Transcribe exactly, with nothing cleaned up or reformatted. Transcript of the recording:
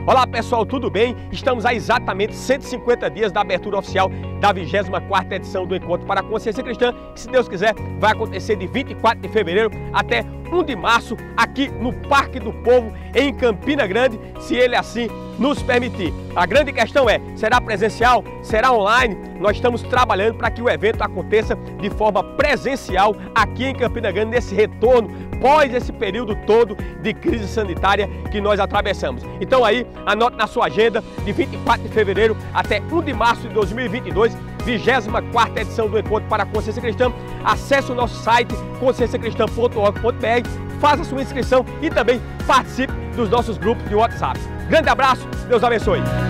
Olá pessoal, tudo bem? Estamos a exatamente cento e cinquenta dias da abertura oficial da vigésima quarta edição do Encontro para a Consciência Cristã, que, se Deus quiser, vai acontecer de vinte e quatro de fevereiro até primeiro de março, aqui no Parque do Povo, em Campina Grande, se ele assim nos permitir. A grande questão é, será presencial? Será online? Nós estamos trabalhando para que o evento aconteça de forma presencial aqui em Campina Grande, nesse retorno, pós esse período todo de crise sanitária que nós atravessamos. Então aí, anote na sua agenda, de vinte e quatro de fevereiro até primeiro de março de dois mil e vinte e dois, vigésima quarta edição do Encontro para a Consciência Cristã. Acesse o nosso site consciência cristã ponto org ponto br, faça sua inscrição e também participe dos nossos grupos de WhatsApp. Grande abraço, Deus abençoe!